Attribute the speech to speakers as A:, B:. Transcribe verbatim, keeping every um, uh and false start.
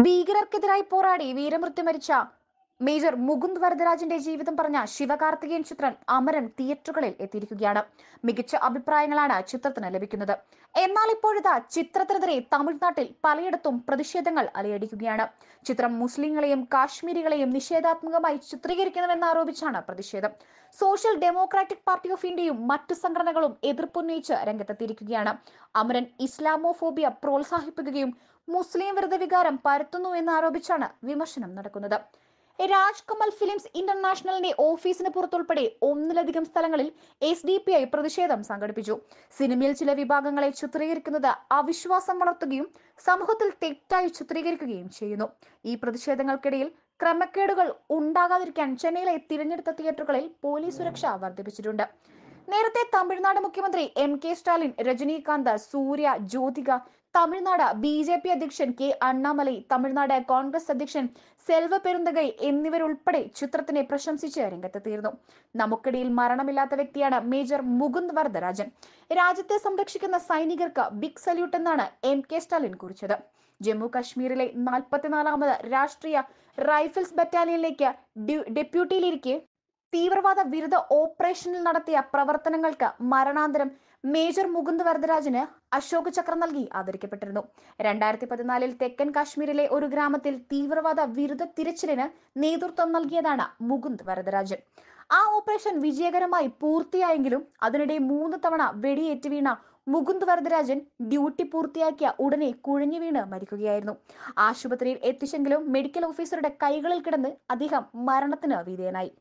A: ഭീകരർക്കെതിരായി പോരാടി വീരമൃത്യു മരിച്ച മേജർ മുകുന്ദ് വരദരാജന്റെ ജീവിതം പറഞ്ഞ ശിവകാർത്തികേയൻ ചിത്രം അമരൻ തിയേറ്ററുകളിൽ എത്തിയിരിക്കുകയാണ്. മികച്ച അഭിപ്രായങ്ങളാണ് ചിത്രത്തിന് ലഭിക്കുന്നത്. എന്നാൽ ഇപ്പോഴിതാ ചിത്രത്തിനെതിരെ തമിഴ്നാട്ടിൽ പലയിടത്തും പ്രതിഷേധങ്ങൾ അലയടിക്കുകയാണ്. ചിത്രം മുസ്ലിങ്ങളെയും കാശ്മീരികളെയും നിഷേധാത്മകമായി ചിത്രീകരിക്കുന്നുവെന്നാരോപിച്ചാണ് പ്രതിഷേധം. സോഷ്യൽ ഡെമോക്രാറ്റിക് പാർട്ടി ഓഫ് ഇന്ത്യയും മറ്റു സംഘടനകളും എതിർപ്പുന്നയിച്ച് രംഗത്തെത്തിയിരിക്കുകയാണ്. അമരൻ ഇസ്ലാമോഫോബിയ പ്രോത്സാഹിപ്പിക്കുകയും മുസ്ലിം വിരുദ്ധ വികാരം പരത്തുന്നു എന്നാരോപിച്ചാണ് വിമർശനം നടക്കുന്നത്. രാജ്കമൽ ഫിലിംസ് ഇന്റർനാഷണലിന്റെ ഓഫീസിന് പുറത്തുൾപ്പെടെ ഒന്നിലധികം സ്ഥലങ്ങളിൽ എസ് ഡി പി ഐ പ്രതിഷേധം സംഘടിപ്പിച്ചു. സിനിമയിൽ ചില വിഭാഗങ്ങളെ ചിത്രീകരിക്കുന്നത് അവിശ്വാസം വളർത്തുകയും സമൂഹത്തിൽ തെറ്റായി ചിത്രീകരിക്കുകയും ചെയ്യുന്നു. ഈ പ്രതിഷേധങ്ങൾക്കിടയിൽ ക്രമക്കേടുകൾ ഉണ്ടാകാതിരിക്കാൻ ചെന്നൈയിലെ തിരഞ്ഞെടുത്ത തിയേറ്ററുകളിൽ പോലീസ് സുരക്ഷ വർദ്ധിപ്പിച്ചിട്ടുണ്ട്. നേരത്തെ തമിഴ്നാട് മുഖ്യമന്ത്രി M K Stalin, Rajinikanth, Suriya, Jyothika, Tamil Nadu B J P അധ്യക്ഷൻ കെ അണ്ണാമലൈ, തമിഴ്നാട് കോൺഗ്രസ് അധ്യക്ഷൻ സെൽവ പെരുന്തകൈ എന്നിവരുൾപ്പെടെ ചിത്രത്തിനെ പ്രശംസിച്ച് രംഗത്തെത്തിയിരുന്നു. നമുക്കിടയിൽ മരണമില്ലാത്ത വ്യക്തിയാണ് മേജർ മുകുന്ദ് വരദരാജൻ. രാജ്യത്തെ സംരക്ഷിക്കുന്ന സൈനികർക്ക് ബിഗ് സല്യൂട്ട് എന്നാണ് എം കെ സ്റ്റാലിൻ കുറിച്ചത്. ജമ്മു കാശ്മീരിലെ നാൽപ്പത്തിനാലാമത് രാഷ്ട്രീയ റൈഫിൾസ് ബറ്റാലിയനിലേക്ക് ഡെപ്യൂട്ടിയിലിരിക്കെ തീവ്രവാദ വിരുദ്ധ ഓപ്പറേഷനിൽ നടത്തിയ പ്രവർത്തനങ്ങൾക്ക് മരണാന്തരം മേജർ മുകുന്ദ് വരദരാജന് അശോക് ചക്ര നൽകി ആദരിക്കപ്പെട്ടിരുന്നു. രണ്ടായിരത്തി പതിനാലിൽ തെക്കൻ കാശ്മീരിലെ ഒരു ഗ്രാമത്തിൽ തീവ്രവാദ വിരുദ്ധ തിരച്ചിലിന് നേതൃത്വം നൽകിയതാണ് മുകുന്ദ് വരദരാജൻ. ആ ഓപ്പറേഷൻ വിജയകരമായി പൂർത്തിയായെങ്കിലും അതിനിടെ മൂന്ന് തവണ വെടിയേറ്റ് വീണ മുകുന്ദ് വരദരാജൻ ഡ്യൂട്ടി പൂർത്തിയാക്കിയ ഉടനെ കുഴഞ്ഞു വീണ് മരിക്കുകയായിരുന്നു. ആശുപത്രിയിൽ എത്തിച്ചെങ്കിലും മെഡിക്കൽ ഓഫീസറുടെ കൈകളിൽ കിടന്ന് അദ്ദേഹം മരണത്തിന് വിധേയനായി.